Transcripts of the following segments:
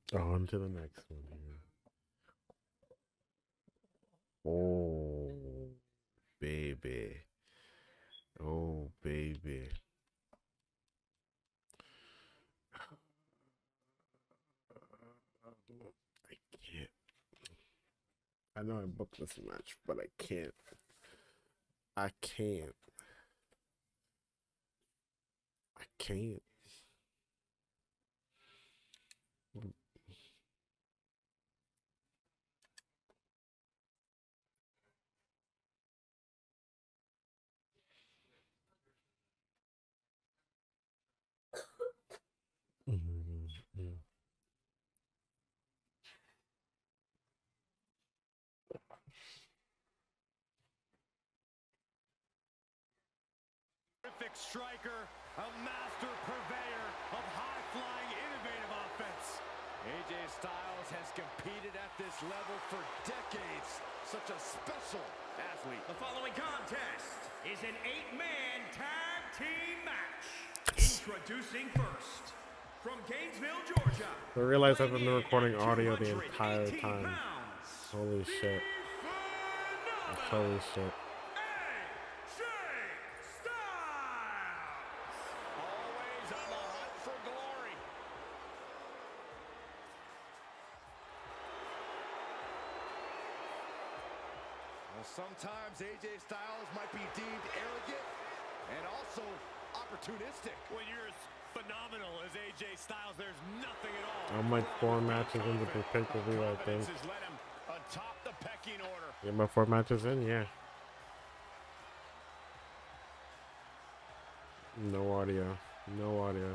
On to the next one here. Oh, baby. Oh, baby. I can't. I know I booked this match, but I can't. I can't. I can't. Mhm. Terrific striker, a master purveyor of high-flying, innovative offense. AJ Styles has competed at this level for decades. Such a special athlete. The following contest is an 8-man tag team match. Introducing first, from Gainesville, Georgia. I realized I've been recording audio the entire time. Holy shit. Holy shit. Always on the hunt for glory. Well, sometimes AJ Styles might be deemed arrogant and also opportunistic. When you're as phenomenal as AJ Styles, there's nothing at all. I'm like 4 matches into the pay-per-view, I think. Atop the pecking order. Yeah, my 4 matches in, yeah. No audio. No audio.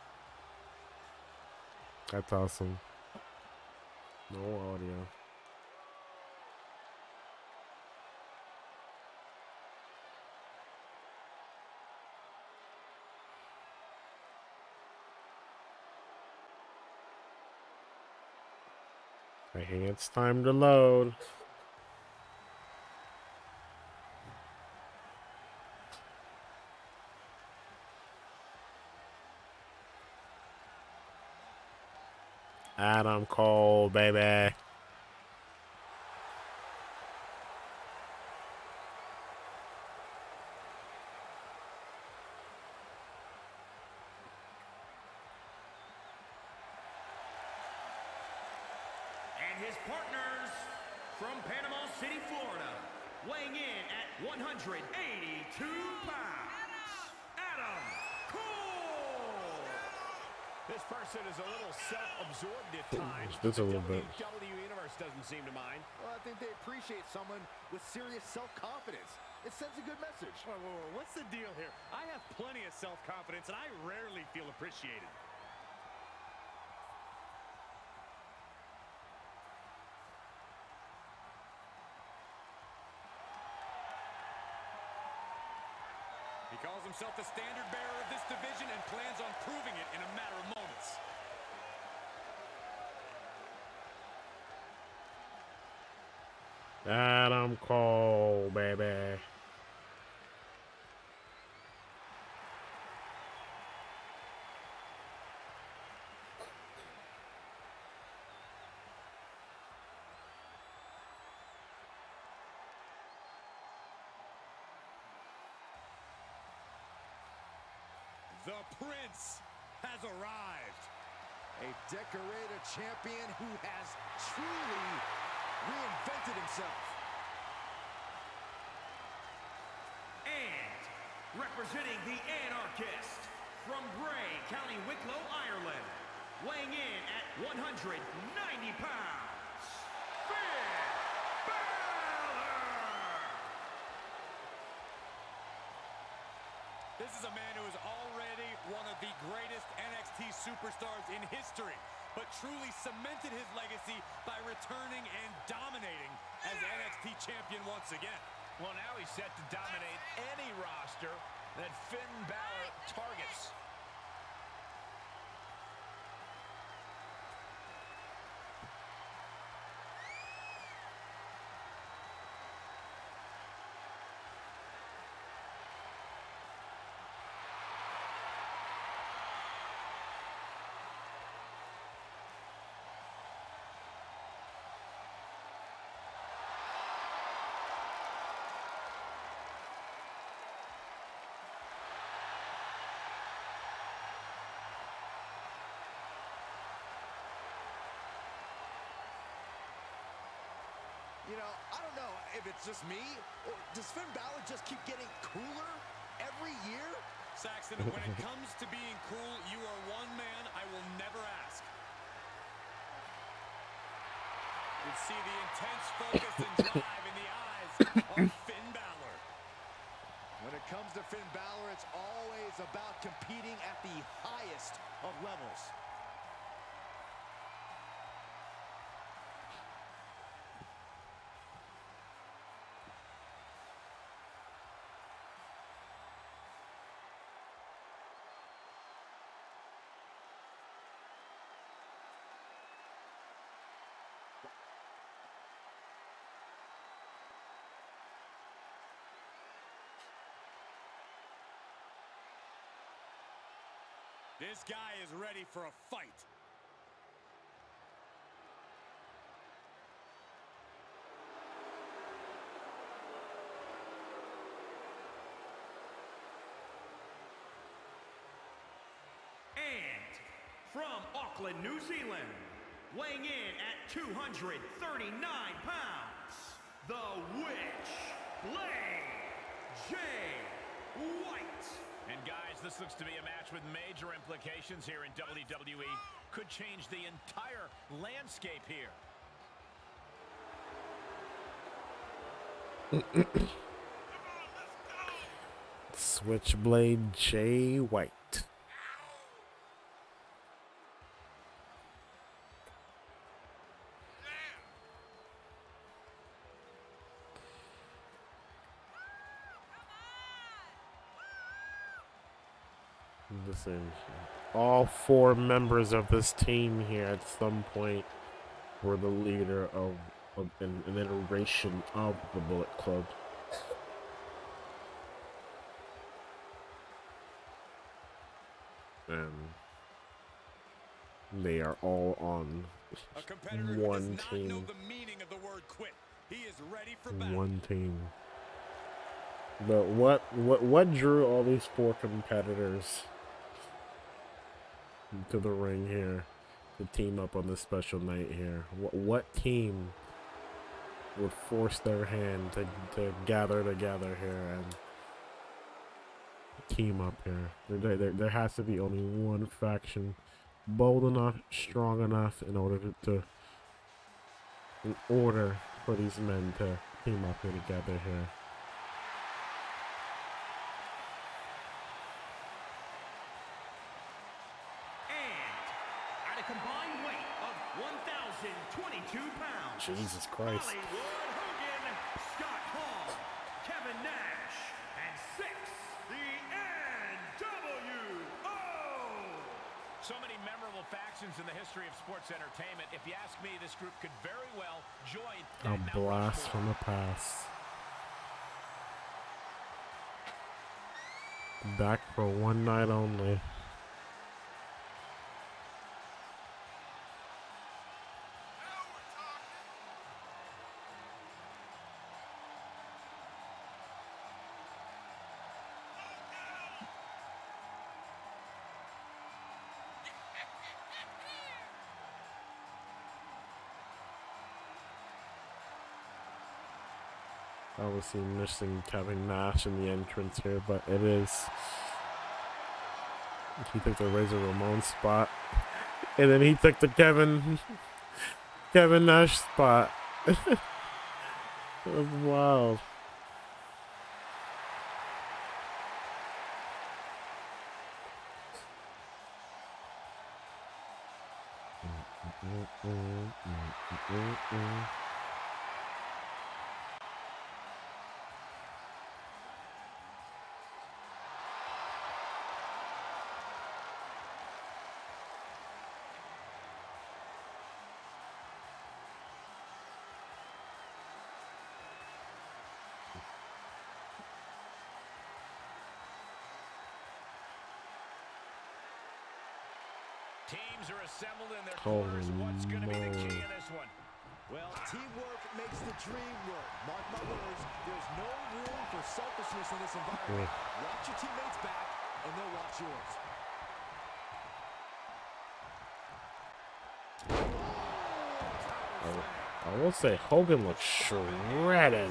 That's awesome. No audio. I think it's time to load. Adam Cole, baby. And his partners from Panama City, Florida, weighing in at 182 pounds, Adam Cole. This person is a little self-absorbed at times. Just a little bit. WWE Universe doesn't seem to mind. Well, I think they appreciate someone with serious self-confidence. It sends a good message. Whoa. What's the deal here? I have plenty of self-confidence, and I rarely feel appreciated. He calls himself the standard bearer of this division and plans on proving it in a matter of moments. Adam Cole, baby. The Prince has arrived. A decorated champion who has truly reinvented himself. And representing the Anarchist from Bray, County Wicklow, Ireland, weighing in at 190 pounds, Finn Balor. This is a man who is already one of the greatest NXT superstars in history, but truly cemented his legacy by returning and dominating as NXT champion once again. Well, now he's set to dominate any roster that Finn Balor targets. You know, I don't know if it's just me, or does Finn Balor just keep getting cooler every year? Saxton, when it comes to being cool, you are one man I will never ask. You can see the intense focus and drive in the eyes of Finn Balor. When it comes to Finn Balor, it's always about competing at the highest of levels. This guy is ready for a fight. And from Auckland, New Zealand, weighing in at 239 pounds, the Witch, Blade J. White. And guys, this looks to be a match with major implications here in WWE. Could change the entire landscape here. Switchblade Jay White. Listen, all 4 members of this team here at some point were the leader of an iteration of the Bullet Club. And they are all on A competitor who one does not team. know the meaning of the word quit. He is ready for battle. One team. But what drew all these 4 competitors to the ring here to team up on this special night here? What team would force their hand to gather together here and team up here? There has to be only one faction bold enough, strong enough in order for these men to team up here together here. Combined weight of 1,022 pounds. Jesus Christ. Hollywood Hogan, Scott Hall, Kevin Nash, and 6, the NWO. So many memorable factions in the history of sports entertainment. If you ask me, this group could very well join A that Mount blast Rushmore. from the past. Back for one night only. Obviously missing Kevin Nash in the entrance here, but it is. He took the Razor Ramon spot, and then he took the Kevin Nash spot. It was wild. Teams are assembled in their Holy quarters. What's going to be the key moly. in this one? Well, teamwork makes the dream work. Mark my words, there's no room for selfishness in this environment. Watch your teammates back, and they'll watch yours. I will say Hogan looks shredded.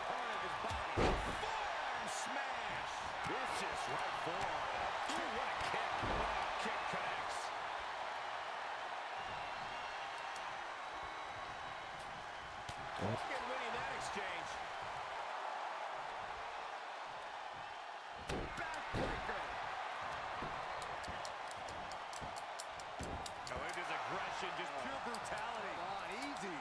Just pure brutality. On easy.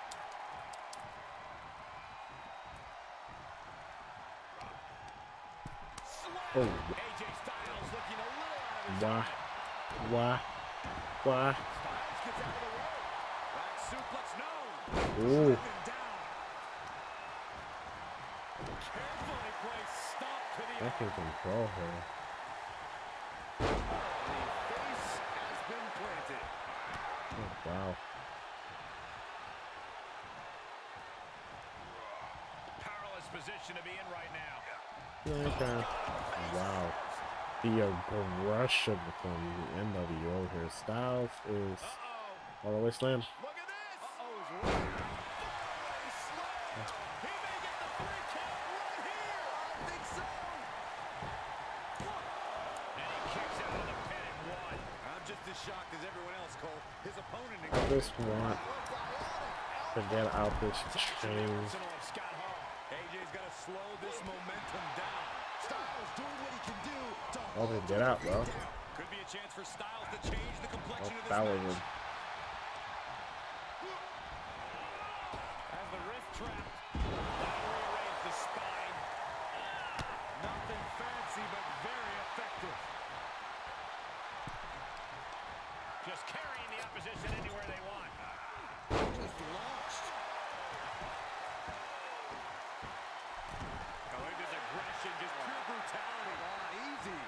Oh. AJ Styles looking a little out of his Why? Styles gets out of the way. Back suplex, no. Ooh. Driven down. Carefully placed stomp to the I can control her. The face has been planted. Oh, wow. Powerless position to be in right now. Okay. Wow. The aggression from the NWO here. Styles is all the way slam. Look at this. Uh-oh, is right. He may get the free count right here. I think so. And he kicks out of the pin and one. I'm just as shocked as everyone else, Cole. His opponent. I just want to get out this chain. AJ's got to slow this momentum down. Styles doing what he can do to Oh, then get out, bro. Could be a chance for Styles to change the complexion Oh, of this that was match. it. As the wrist trapped, that'll rearrange the spine. Nothing fancy, but very effective. Just carrying the opposition anywhere they want. just launched. Kalinda's aggression, just pure brutality. On easy.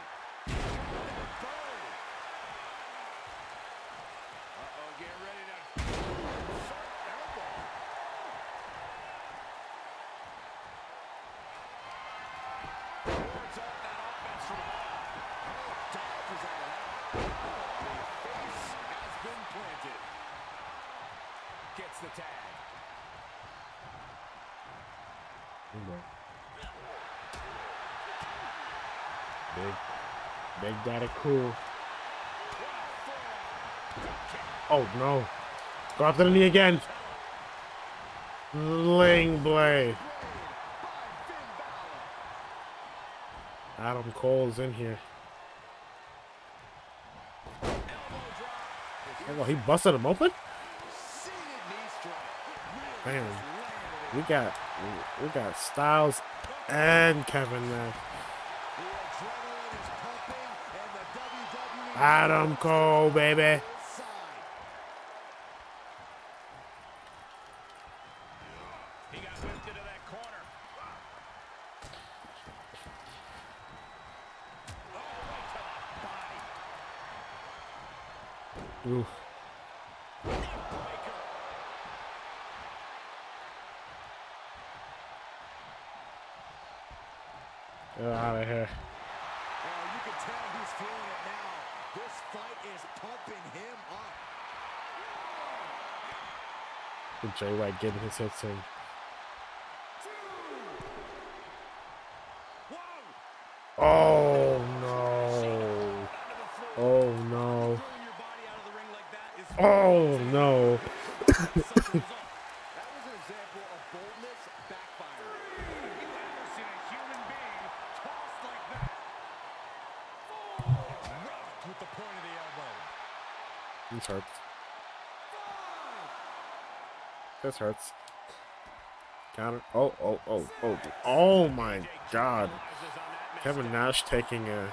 Uh-oh, get ready to... Boards up that offense from dodges out of that. The face has been planted. Gets the tag. Big Daddy Cool. Oh no. Go after the knee again. Sling blade. Adam Cole's in here. Oh, well, he busted him open? Man, we got Styles and Kevin there. Adam Cole, baby. He got whipped into that corner. Ooh. Get out of here. Oh, you can tell he's feeling it now. This fight is pumping him up. Jay White getting his hits in. Oh no. Oh no. Oh no. That was an example of boldness backfiring. Have you ever seen a human being tossed like that? Rocked with the point of the elbow. This hurts. This hurts. Counter. Oh my God. Kevin Nash taking a.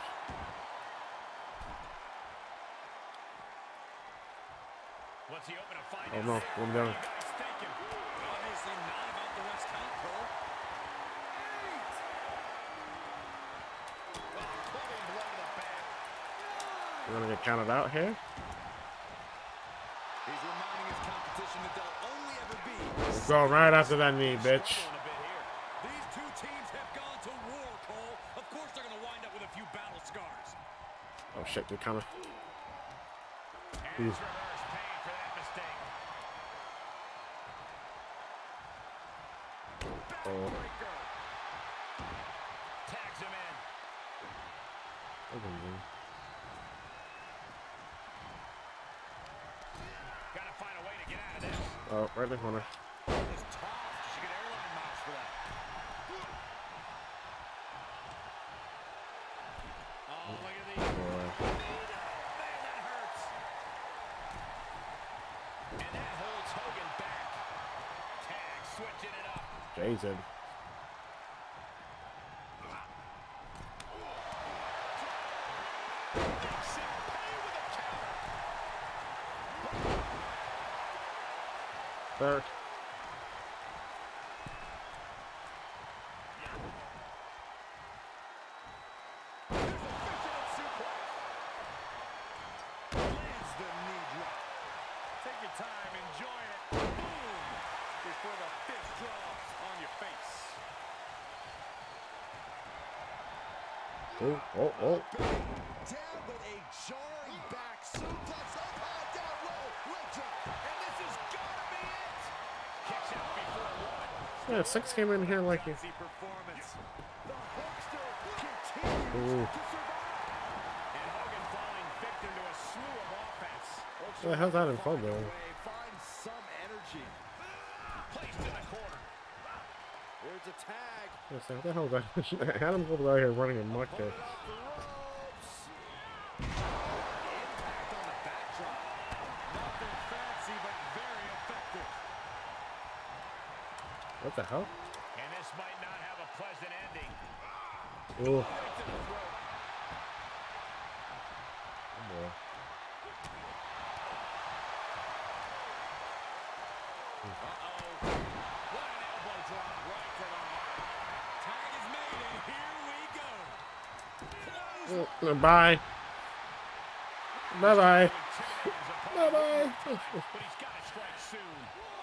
What's he open to find? Oh no, one down. Obviously not about the West Count, Cole. Clubbing blow to the back. We're gonna get counted out here. He's reminding his competition that they'll only ever be. Go right after that knee, bitch. These two teams have gone to war, Cole. Of course they're going to wind up with a few battle scars. Oh shit, they're coming. And it's reverse pain for that mistake. Oh. Tags him in. Gotta find a way to get out of this. Oh, right in the corner. It's tough. She get airline miles for that. Oh, look at these. Man, that hurts. And that holds Hogan back. Tag, switching it up. Jason. Third. Lands the knee drop. Take your time, enjoy it. Boom! Before the fist drops on your face. Oh, oh, oh. Down with a jarring back suplex. Up high, down low. Leg drop. And this has got to be it. Kicks out before one. Yeah, 6 came in here like you. Fancy performance. The Hulkster continues Ooh. to survive. And Hogan falling victim to a slew of offense. What the hell's that in front though? Find some energy. Placed in the corner. There's a tag. What the hell is that? Adam Cole's out here running amok Put here. it off the ropes. Impact on the backdrop. Nothing fancy, but very effective. What the hell? And this might not have a pleasant ending. Ooh. Right to the throat. Oh, boy. Uh-oh. What an elbow drop right to the heart. Tag is made, and here we go. Close. Bye. Bye-bye. Intimidating his opponent. Bye-bye. But he's got to strike soon.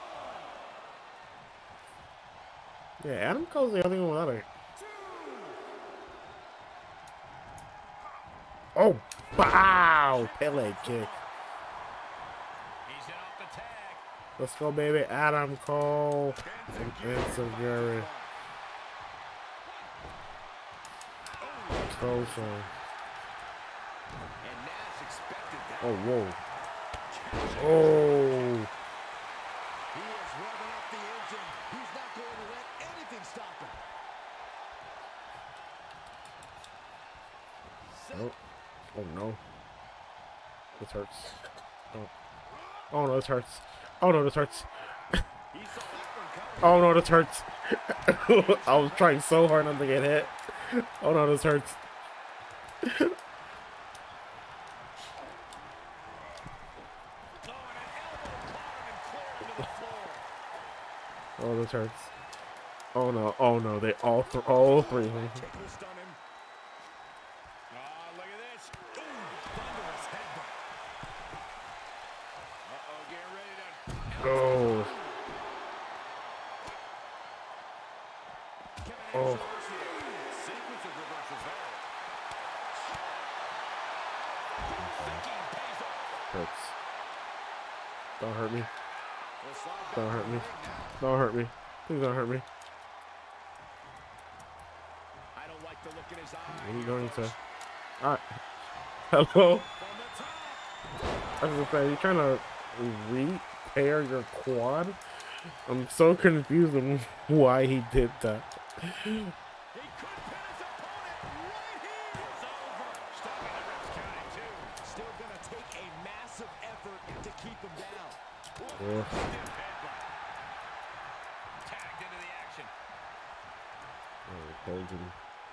Yeah, Adam Cole's the only one without a... Oh, wow! Pele kick. He's in off the tag. Let's go, baby. Adam Cole and Insecurity. Close one. And Nash expected that. Oh, whoa. Oh. He is revving up the engine. He's not going to let anything stop him. Oh. Oh, no. This hurts. Oh. Oh, no, this hurts. Oh, no, this hurts. He saw that one coming. Oh, no, this hurts. I was trying so hard not to get hit. Oh, no, this hurts. Oh, this hurts. Oh no, they all three. Take this on him. Oh, look at this. Ooh, thunderous headbutt. Uh-oh, getting ready to... Oh. Oh. Sequence of reversals there. Thinking pays off. Hurts. Don't hurt me. We'll slide back Don't hurt to me. the ring now. Don't hurt me. Please don't hurt me. I don't like the look in his eye. What are you going to? Alright. Hello? From the top. I was gonna say, you trying to repair your quad? I'm so confused on why he did that. He could pin his opponent right here. It's over. Stopping the ribs counted too. Still going to take a massive effort to keep him down. Oh. Stiff headbutt. Tagged into the action. Hogan.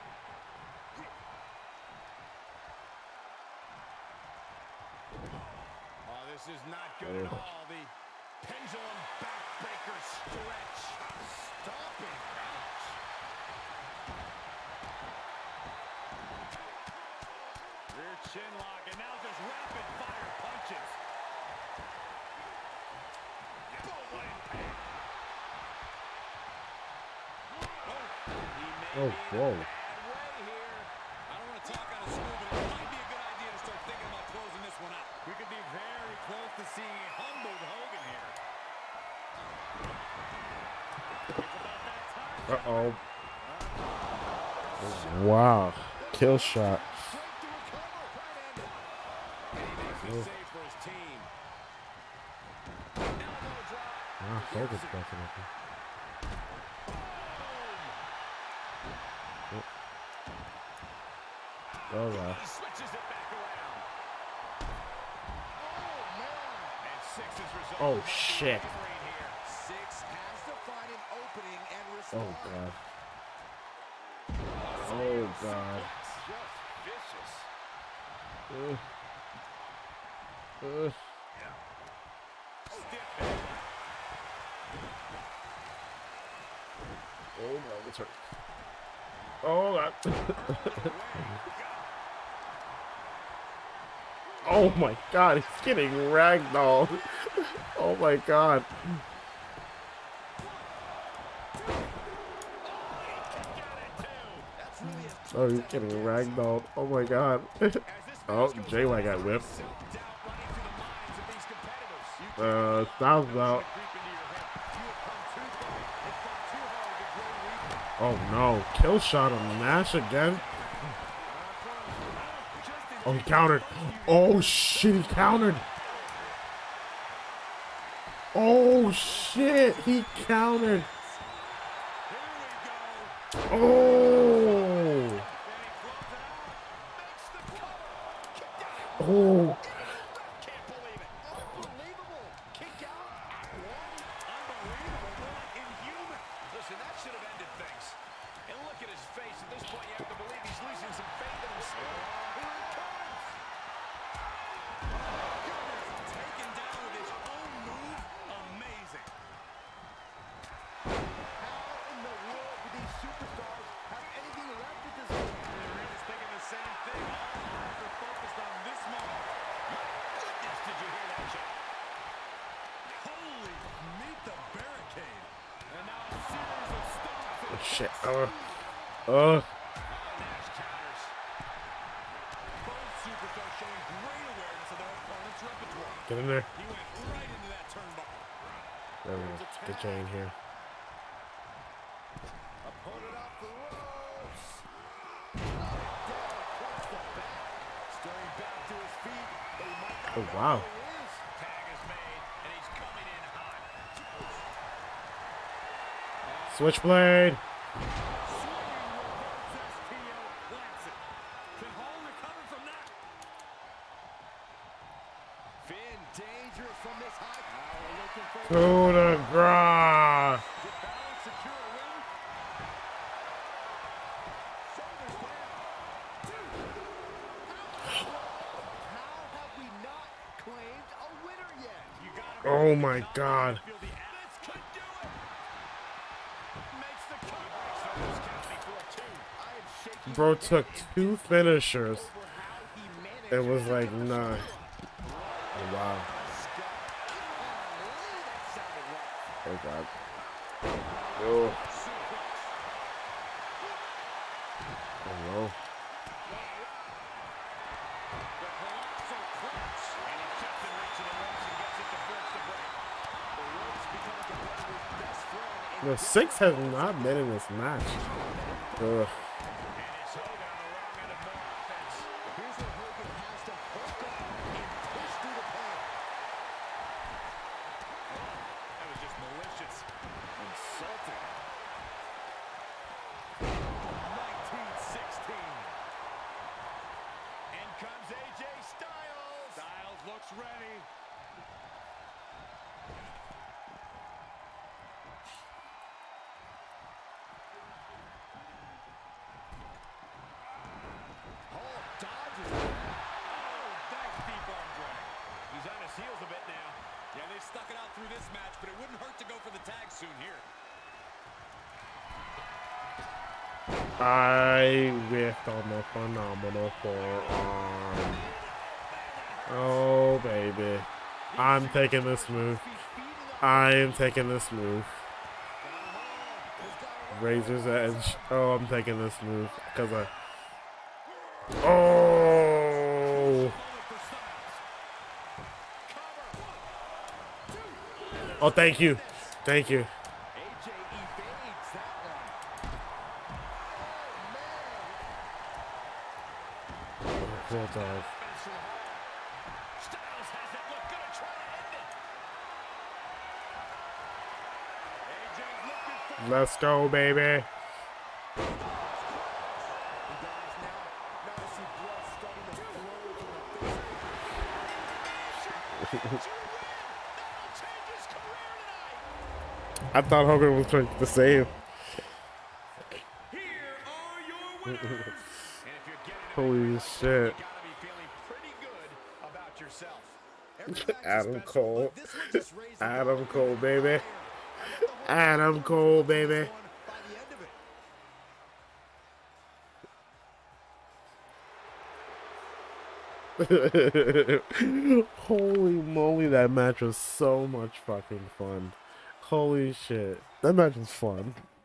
Oh, this is not good at all. The pendulum backbreaker stretch. Stomping. Ouch. Rear chin lock, and now just rapid fire punches. Boom, what impact. He may Oh, be in whoa. a bad way here. I don't want to talk out of school, but it might be a good idea to start thinking about closing this one out. We could be very close to seeing a humbled Hogan here. It's about that time. Uh-oh. Wow. Kill shot. Save for his team. Wow, focus button up. Oh, wow. He switches it back around. And Six is resulting. Oh, shit. Six has to find an opening and respond. Oh, God. Oh, God. Just vicious. Oh, no, it's hurt. Oh, that. Oh, my God. He's getting ragdolled. Oh, my God. Oh, he's getting ragdolled. Oh, my God. Oh, J-White got whipped. Styles out. Oh no, kill shot on Nash again. Oh, he countered. Oh shit, he countered. Oh shit, he countered. Oh. Oh. Shit. Get in there. He went right into that turnbuckle. There we go. Get Jay in here. Opponent off the ropes. Stirring back to his feet. But he might not Oh wow. Tag is made, and he's coming in hot. Switchblade. Coup de grace. Oh my God. Bro took 2 finishers. It was like, nah. Oh, wow. Oh God. Oh. Oh no. The Six has not been in this match. Ugh. I whiffed on the phenomenal forearm. Oh, baby. I'm taking this move. I am taking this move. Razor's Edge. Oh, I'm taking this move. Because I... Oh! Oh, thank you. Thank you. tough. Styles has it. Look, gonna try to end it. Let's go, baby. I thought Hogan was trying to save. Here are your winners. Holy shit. Adam Cole. Adam Cole, baby. Adam Cole, baby. Holy moly, that match was so much fucking fun. Holy shit. That match was fun.